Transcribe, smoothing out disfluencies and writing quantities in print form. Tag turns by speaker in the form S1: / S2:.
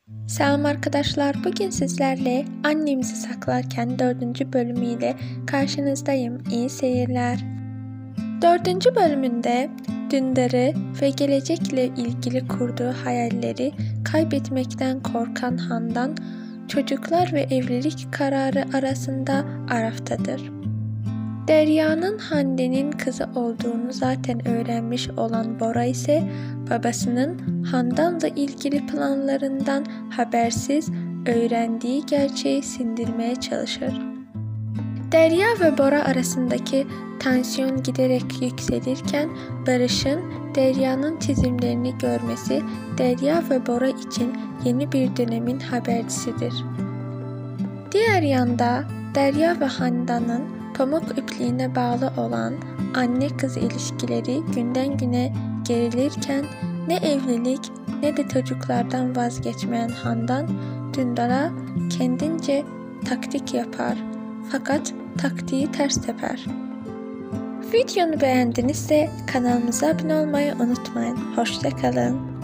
S1: Selam arkadaşlar, bugün sizlerle Annemizi Saklarken 4. bölümüyle karşınızdayım. İyi seyirler. 4. bölümünde Dündar'ı ve gelecekle ilgili kurduğu hayalleri kaybetmekten korkan Handan, çocuklar ve evlilik kararı arasında araftadır. Derya'nın Hande'nin kızı olduğunu zaten öğrenmiş olan Bora ise babasının Handan'la ilgili planlarından habersiz öğrendiği gerçeği sindirmeye çalışır. Derya ve Bora arasındaki tansiyon giderek yükselirken Barış'ın Derya'nın çizimlerini görmesi Derya ve Bora için yeni bir dönemin habercisidir. Diğer yanda Derya ve Handan'ın pamuk ipliğine bağlı olan anne-kız ilişkileri günden güne gerilirken ne evlilik ne de çocuklardan vazgeçmeyen Handan Dündar'a kendince taktik yapar. Fakat taktiği ters teper. Videonu beğendinizse kanalımıza abone olmayı unutmayın. Hoşça kalın.